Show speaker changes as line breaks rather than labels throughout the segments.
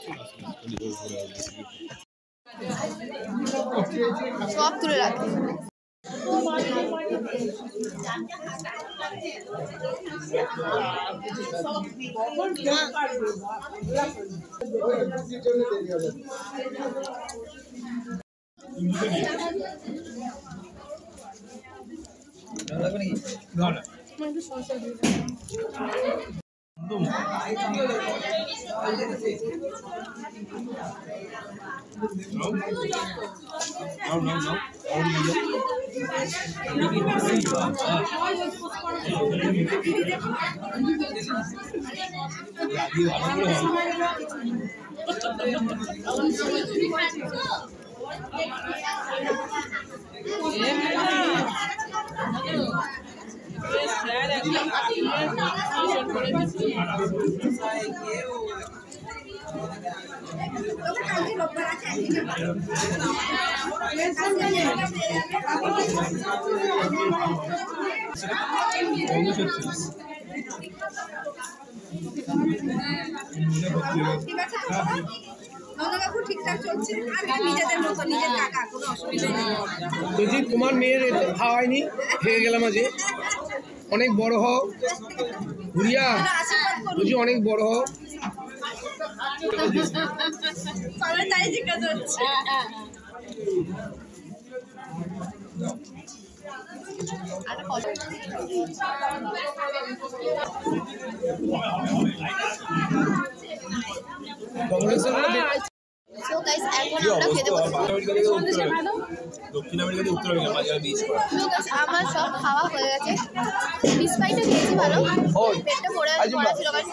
সব তুলে রাখি।
তোমার মেয়ের খাওয়াইনি, খেয়ে গেলাম আজ। অনেক বড় হও ঘুরিয়া, বুঝি অনেক বড় হও।
So guys, এখন আমরা খেতে বসেছি।
দক্ষিণ আমেরিকাতে উত্তর আমেরিকা মাঝারি বীজ করা।
So guys, আমার সব খাওয়া হয়ে গেছে। ফিশ ফ্রাইটা খেয়েছি ভালো, পেটটা ভরা ছিল। চিকেন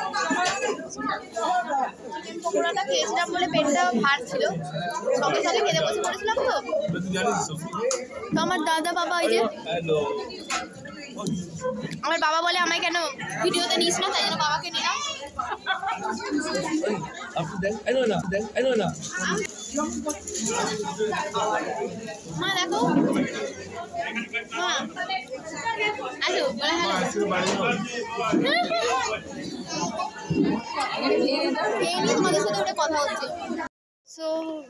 পকোড়াটা খেয়েছিলাম বলে পেটটা ভার ছিল, সঙ্গে সঙ্গে খেতে বসে পড়েছিলাম। তো আমার দাদা বাবা, এই যে আমার বাবা বলে আমায় কেন ভিডিওতে নিস না, তাই জন্য বাবাকে নিলাম। মা দেখো, মা আসো, বলে হ্যালো। এই নিয়ে তোমাদের সাথে ওটা কথা হচ্ছে। সো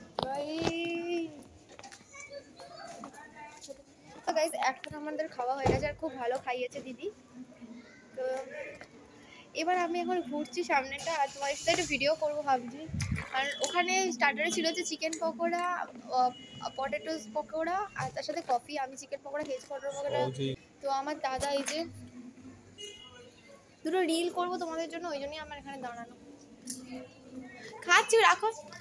গাইজ, এখন আমাদের খাওয়া হয়ে গেছে আর খুব ভালো খাইয়েছে দিদি। তো এবার আমি এখন ঘুরছি সামনেটা, আর তোমার সাথে একটা ভিডিও করবো ভাবছি। আর ওখানে স্টার্টারে ছিল যে চিকেন পকোড়া, পটেটোস পকোড়া, আর তার সাথে কফি। আমি চিকেন পকোড়া খেয়েছি, পটেটো পকোড়া। তো আমার দাদা এই যে দুটো রিল করবো তোমাদের জন্য, ওই জন্যই আমার এখানে দাঁড়ানো। খাচ্ছি, রাখো।